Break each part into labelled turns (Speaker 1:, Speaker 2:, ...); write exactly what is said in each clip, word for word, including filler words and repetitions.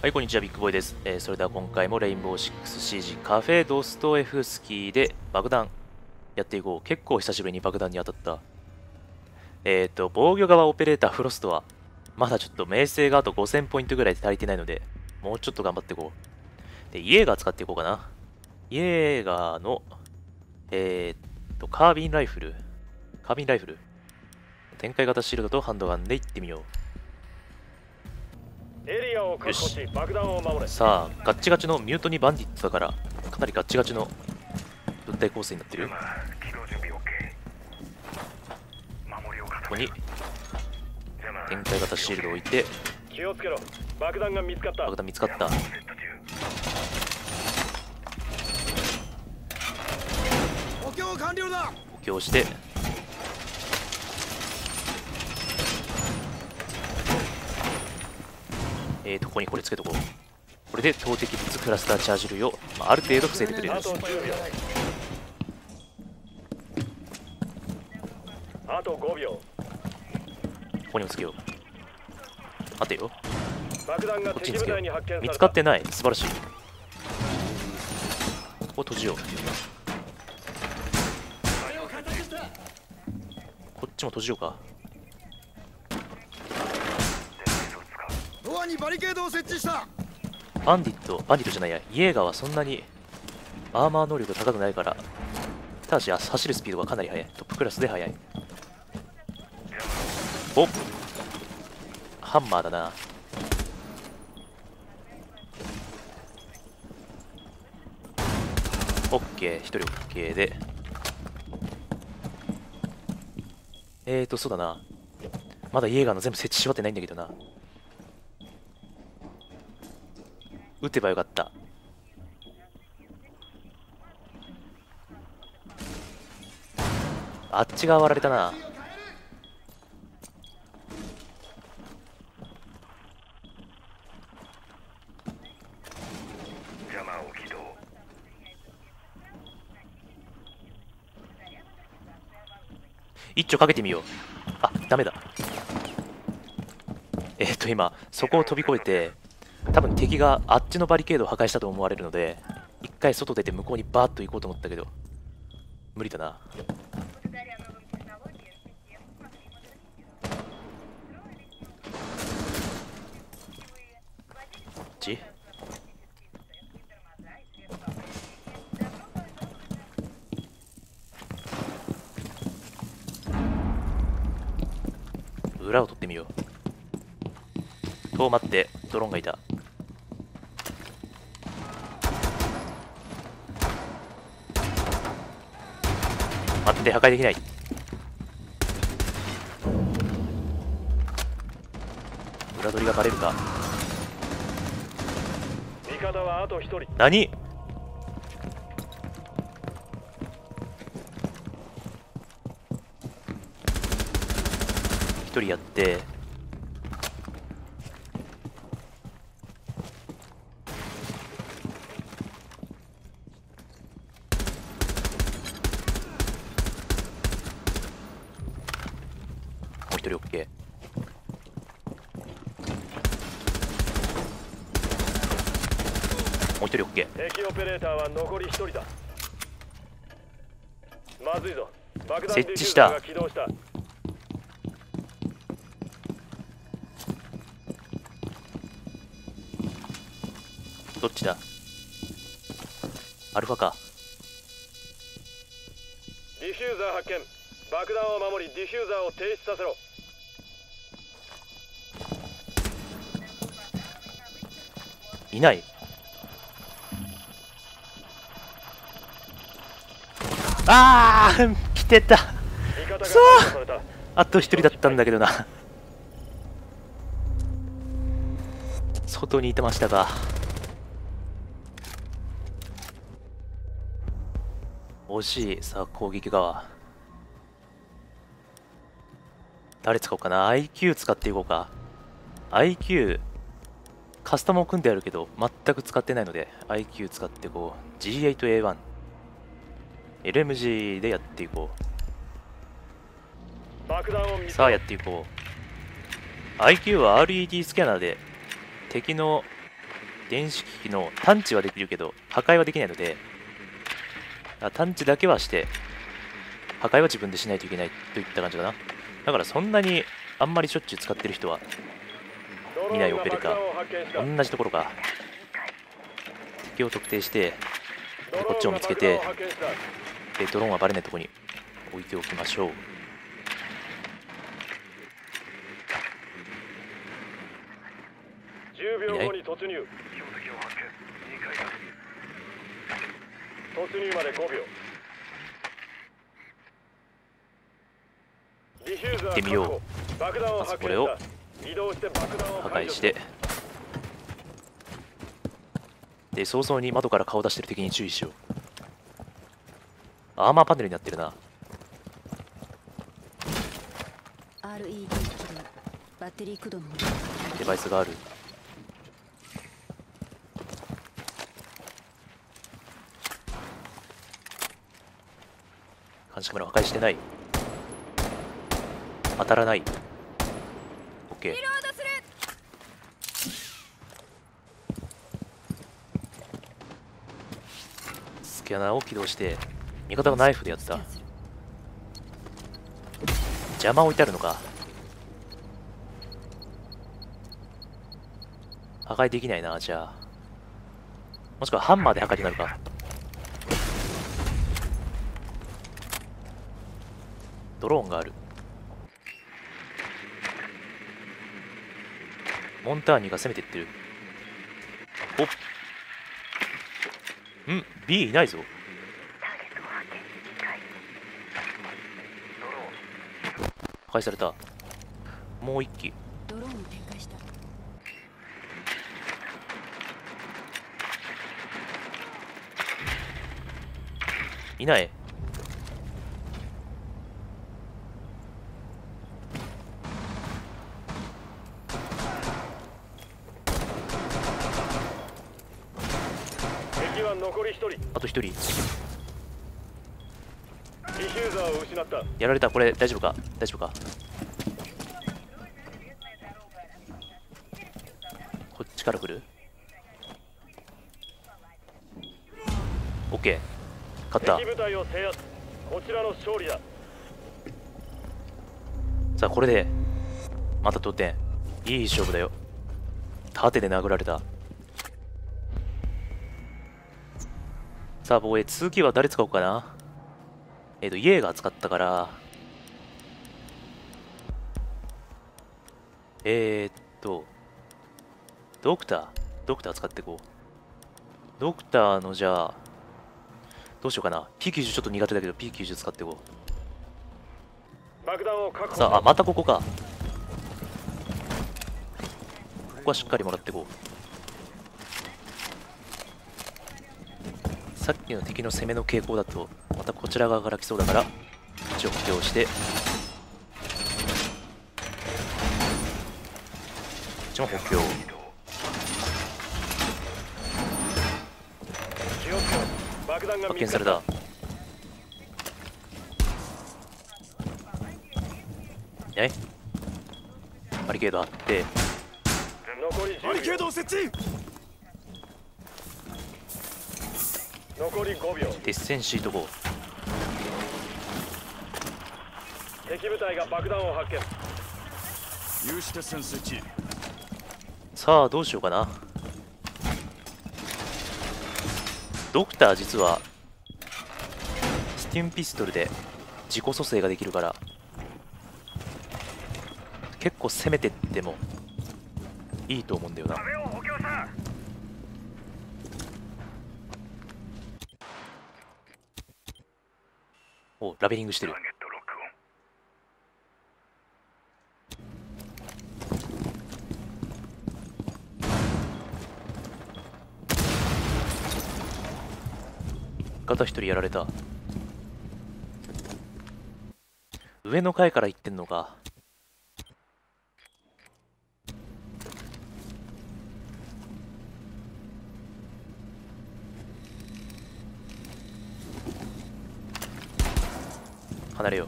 Speaker 1: はい、こんにちは、ビッグボーイです。えーそれでは今回もレインボーシックスシージカフェドストエフスキーで爆弾やっていこう。結構久しぶりに爆弾に当たった。えっ、と、防御側オペレーターフロストは、まだちょっと名声があとごせんポイントぐらいで足りてないので、もうちょっと頑張っていこう。で、イエーガー使っていこうかな。イエーガーの、えっ、と、カービンライフル。カービンライフル。展開型シールドとハンドガンでいってみよう。
Speaker 2: エリアを確保し爆弾を守れ。
Speaker 1: さあ、ガッチガチのミュートニーバンディットだから、かなりガッチガチの分隊構成になってる。ここに展開型シールドを置いて、
Speaker 2: 気をつけろ。爆弾が見つかった。
Speaker 1: 爆弾見つかった。
Speaker 2: 補強完了だ。
Speaker 1: 補強して、えーと、ここにこれつけとこう。これで投擲物クラスターチャージ類を、まあ、ある程度防いでくれる。
Speaker 2: あとじゅうびょう。あとごびょう。
Speaker 1: ここにもつけよう。待てよ。
Speaker 2: 爆弾が
Speaker 1: こっちにつけよう。
Speaker 2: 敵部隊に発見された。
Speaker 1: 見つかってない。素晴らしい。ここ閉じよう。こっちも閉じようか。
Speaker 2: ドアにバリケードを設置した。
Speaker 1: バンディット、バンディットじゃないや、イエーガーはそんなにアーマー能力高くないから、ただし走るスピードがかなり速い。トップクラスで速い。お、ハンマーだな。オッケー、一人オッケーで。えーと、そうだな。まだイエーガーの全部設置し終わってないんだけどな。撃てばよかった。あっち側割られたな。一丁かけてみよう。あ、ダメだ。えっと今そこを飛び越えて、多分敵があっちのバリケードを破壊したと思われるので、一回外出て向こうにバーッと行こうと思ったけど無理だな。こっち裏を取ってみよう。と待って、ドローンがいた。待って、破壊できない。裏取りがバレるか。
Speaker 2: 味方はあとひとり。
Speaker 1: 何？一人やって、もう一人 OK。 もう一人 OK。
Speaker 2: 敵オペレーターは残りひとりだ。まずいぞ。爆弾
Speaker 1: 設置した。
Speaker 2: ディフューザーが起動した。
Speaker 1: どっちだ？アルファか。
Speaker 2: ディフューザー発見。爆弾を守りディフューザーを停止させろ。
Speaker 1: いない。あー来てた。
Speaker 2: 味方が
Speaker 1: そう
Speaker 2: 排除された。
Speaker 1: あと一人だったんだけどな。外にいてましたか。惜しい。さあ攻撃側誰使おうかな。 アイキュー 使っていこうか。 アイキュー カスタムを組んであるけど全く使ってないので アイキュー 使っていこう。 ジーエイトエーワンエルエムジー でやっていこう。さあやっていこう。アイキュー は アールイーディー スキャナーで敵の電子機器の探知はできるけど破壊はできないので、あ探知だけはして破壊は自分でしないといけないといった感じかな。だからそんなにあんまりしょっちゅう使ってる人は見ないオペレーター。同じところか。敵を特定してでこっちを見つけて、でドローンはバレないところに置いておきましょう。
Speaker 2: じゅうびょうごに突入。突入までごびょう。
Speaker 1: 行ってみよう。まずこれを破壊して、で早々に窓から顔出してる敵に注意しよう。アーマーパネルになってるな。
Speaker 3: アールイーディー 起動。バッテリー駆動の
Speaker 1: デバイスがある。監視カメラ破壊してない。当たらない。 OK。 スキャナーを起動して味方がナイフでやってた。邪魔置いてあるのか。破壊できないな。じゃあもしくはハンマーで破壊になるか。ドローンがある。モンターニが攻めていってる。おっん B いないぞ。破壊された。もう一機。
Speaker 3: ドローンを展開した。
Speaker 1: いない。
Speaker 2: 敵は残りひとり。
Speaker 1: あと一人。
Speaker 2: ディフューザーを失った。
Speaker 1: やられた。これ大丈夫か。大丈夫か。こっちから来る。 OK。 勝った。
Speaker 2: 敵部隊を制圧。こちらの勝利だ。
Speaker 1: さあこれでまた得点。いい勝負だよ。盾で殴られた。さあ防衛、次は誰使おうかな。えっ、とイエーガー使ったから、えー、っとドクタードクター使っていこう。ドクターのじゃあどうしようかな。 ピーきゅうじゅう ちょっと苦手だけど ピーきゅうじゅう 使っていこ
Speaker 2: 爆弾を確
Speaker 1: う。
Speaker 2: 保。
Speaker 1: さあ、あまたここか。ここはしっかりもらっていこう。さっきの敵の攻めの傾向だとまたこちら側から来そうだから一応補強して、こっちも補強。
Speaker 2: 気をつけろ。爆弾が
Speaker 1: 発見された。えバリケードあって、
Speaker 2: 残りじゅうびょう。バリケードを設置。残りごびょう。
Speaker 1: 鉄線敷いとこう。
Speaker 2: 敵部隊が爆弾を発見。
Speaker 4: 有刺鉄線設置。
Speaker 1: さあどうしようかな。ドクター実はスティンピストルで自己蘇生ができるから結構攻めてってもいいと思うんだよな。お、ラベリングしてる。片一人やられた。上の階から行ってんのか。離れよう。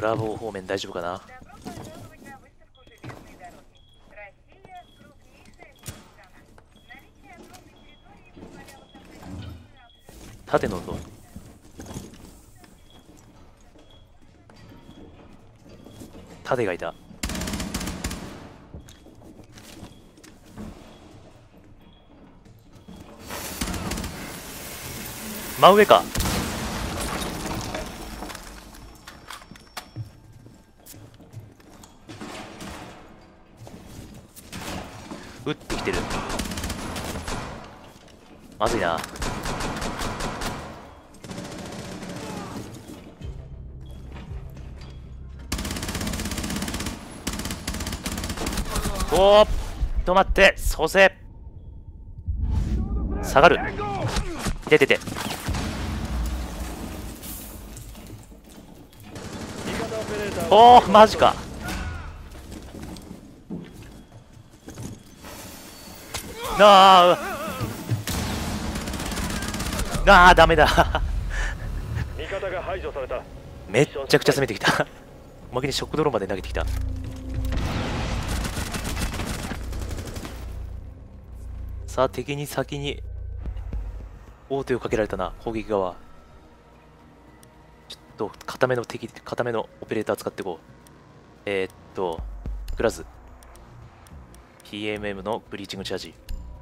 Speaker 1: ブラボー方面大丈夫かな。縦の運動。縦がいた。真上か。撃ってきてる。まずいな。おー、止まって、蘇生。下がる。出てて。おー、マジか。あーあー、ダメだ。
Speaker 2: 味方が排除された。
Speaker 1: めっちゃくちゃ攻めてきた。おまけに食ドローンまで投げてきた。さあ、敵に先に王手をかけられたな。攻撃側。ちょっと固めの敵、固めのオペレーター使っていこう。えー、っとグラズ ピーエムエム のブリーチングチャージ。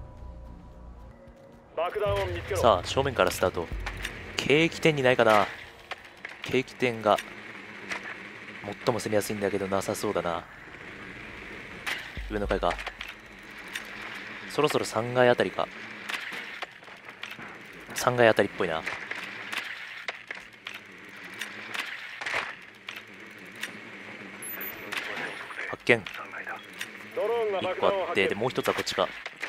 Speaker 2: 爆弾を見つけろ。
Speaker 1: さあ、正面からスタート。景気点にないかな。景気点が最も攻めやすいんだけどなさそうだな。上の階か。そろそろさんがいあたりか。さんがいあたりっぽいな。発見。
Speaker 2: ドローンが
Speaker 1: いっ
Speaker 2: 爆弾を発
Speaker 1: こあって、で
Speaker 2: 見。
Speaker 1: もう一つはこっちか。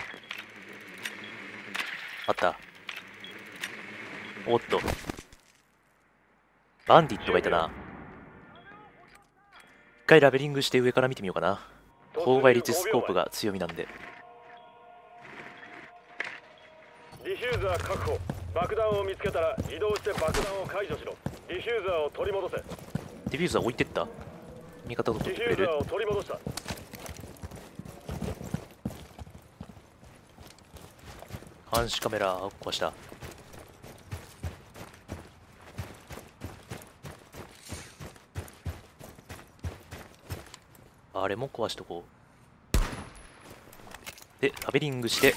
Speaker 1: あった。おっと、バンディットがいたな。一回ラベリングして上から見てみようかな。勾配率スコープが強みなんで。
Speaker 2: ディフューザー確保。爆弾を見つけたら移動して爆弾を解除しろ。ディフューザーを取り戻せ。
Speaker 1: ディフューザー置いてった。味方を
Speaker 2: デ
Speaker 1: 取ってくれる。
Speaker 2: ィフューザーを取り戻した。
Speaker 1: 監視カメラ壊した。あれも壊しとこう。でラベリングして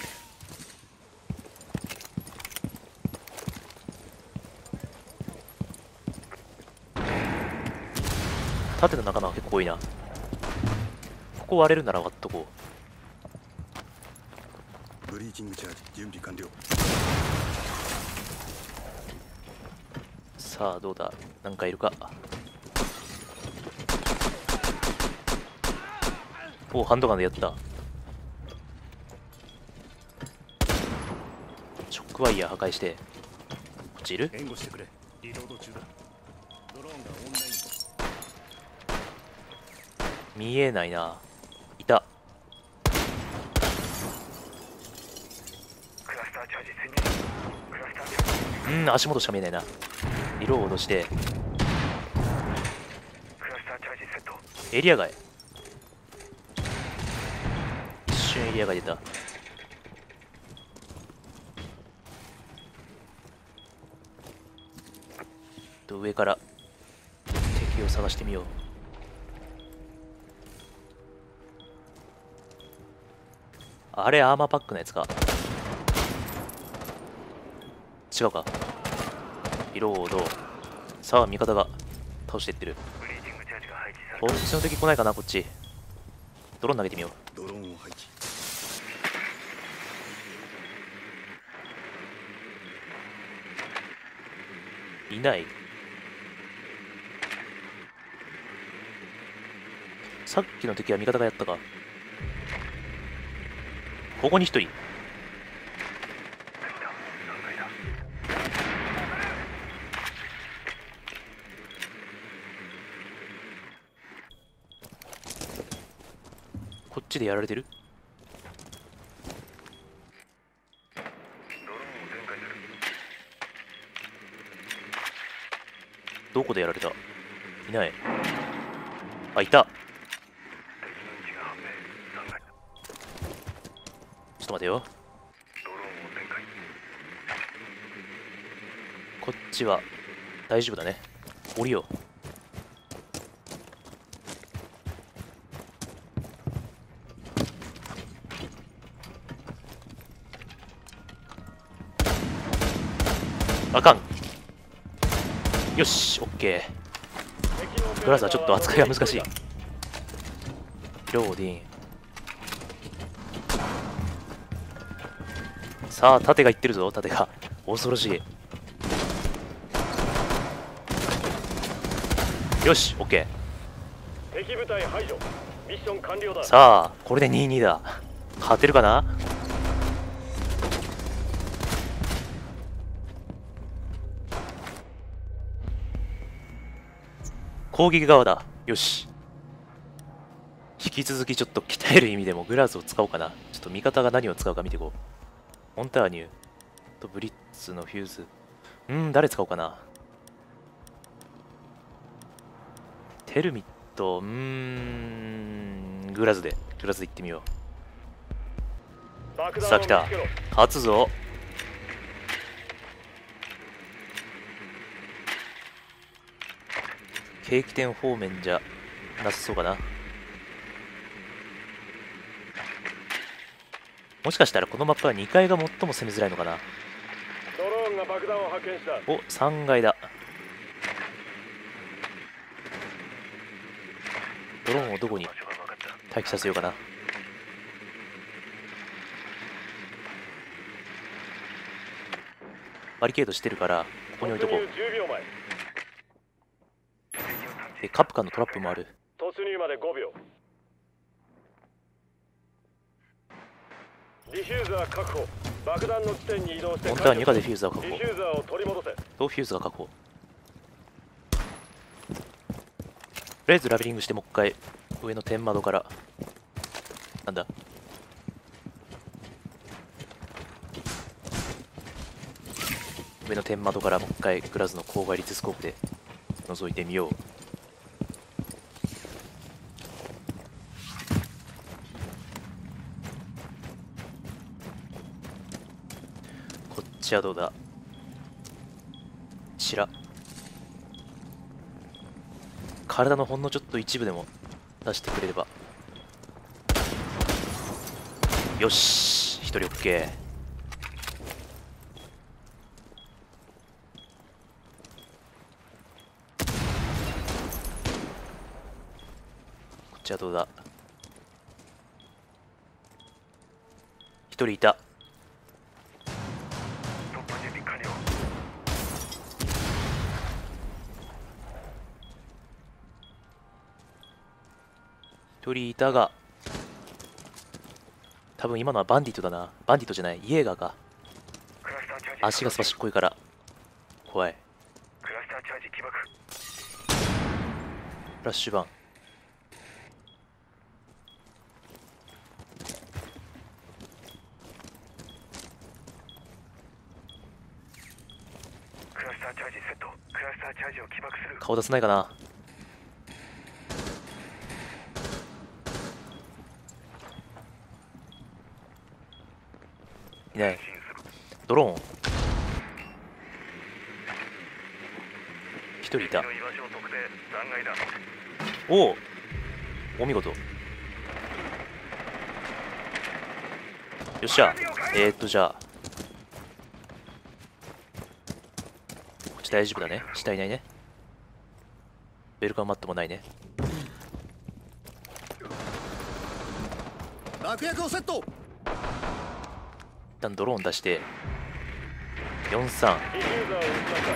Speaker 1: 縦の仲間は結構多いな。ここ割れるなら割っとこ
Speaker 4: ブリーチングチャージ準備完了。
Speaker 1: う。さあどうだ、なんかいるか。お、ハンドガンでやった。ショックワイヤー破壊して。こっちいる。
Speaker 4: 援護してくれ。リロード中だ。ドローンがオンライン。
Speaker 1: 見えないな。いた。
Speaker 2: クラスターチャージ潜入。クラスターチャージ。
Speaker 1: うん、足元しか見えないな。リロードして
Speaker 2: クラスターチャージセット。
Speaker 1: エリア外。一瞬エリア外出た。と上から敵を探してみよう。あれアーマーパックのやつか。違うか。リロード。さあ味方が倒していってる。
Speaker 2: ブリーチングチャージが配置され
Speaker 1: こっちの敵来ないかな。こっちドローン投げてみよ
Speaker 4: ドローンを配置。
Speaker 1: う。いない。さっきの敵は味方がやったか。ここに一人。こっちでやられてる。どこでやられた。いない。 あ、いた。ちょっと待てよ。こっちは大丈夫だね。降りよう。あかん。よし、オッケー。グラスはちょっと扱いが難しい。ローディン。さあ、盾がいってるぞ、盾が。恐ろしい。よし、オッケ
Speaker 2: ー。敵部隊排除。ミッション完了だ。
Speaker 1: さあ、これでにたいにだ。勝てるかな。攻撃側だ。よし。引き続きちょっと鍛える意味でもグラスを使おうかな。ちょっと味方が何を使うか見ていこう。モンターニュとブリッツのフューズ。うーん、誰使おうかな。テルミット、うーん、グラスで、グラスで行ってみよう。さあ来た。勝つぞ。ケーキ店方面じゃなさそうかな。もしかしたらこのマップはにかいが最も攻めづらいのかな。
Speaker 2: ドローンが爆弾を発見した。
Speaker 1: お、さんがいだ。ドローンをどこに待機させようかな。バリケードしてるからここに置いとこう。でカプカンのトラップもある。
Speaker 2: 突入までごびょう。ディフューザー確保。爆弾の地点に移動して
Speaker 1: モンターニュがディフューザーを確保。
Speaker 2: ディフューザーを取り戻せ。
Speaker 1: とフューズが確保。とりあえずラベリングしてもう一回上の天窓から。なんだ上の天窓からもう一回グラスの高倍率スコープで覗いてみよう。こっちはどうだ。ちら体のほんのちょっと一部でも出してくれれば。よし、一人 OK。 こっちはどうだ。一人いた。一人いたが、多分今のはバンディットだな。バンディットじゃない、イエーガーか。足がすばしっこいから怖い。フラッシュバン。顔出せないかな。いない。ドローン一人いた。おお、お見事。よっしゃ。えー、っとじゃあこっち大丈夫だね。下いないね。ベルカンマットもないね。
Speaker 4: 爆薬をセット。
Speaker 1: 一旦ドローン出してよんさん。
Speaker 2: ディフューザーを撃ちました。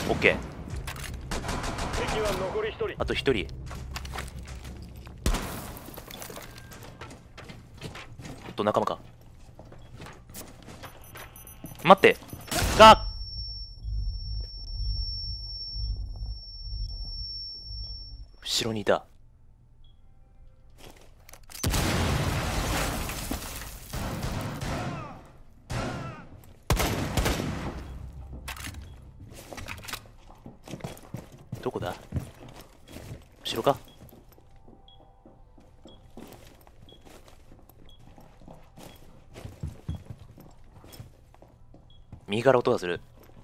Speaker 1: オッケー。
Speaker 2: 敵は残りひとり。
Speaker 1: あとひとり。おっと仲間か。待ってが後ろにいた。 後ろか。右から音がする。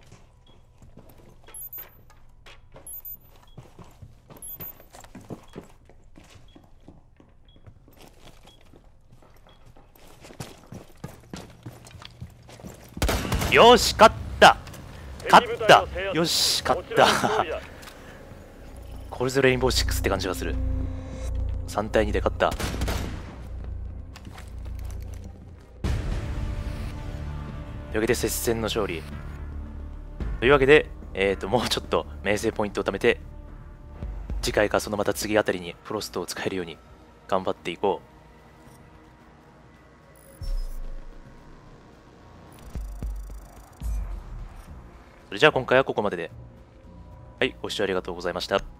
Speaker 1: よし勝った勝ったよし勝ったこれぞレインボーシックスって感じがする。さんたいにで勝った。というわけで接戦の勝利というわけで、えーともうちょっと名声ポイントを貯めて次回かそのまた次あたりにフロストを使えるように頑張っていこう。それじゃあ今回はここまでで。はい、ご視聴ありがとうございました。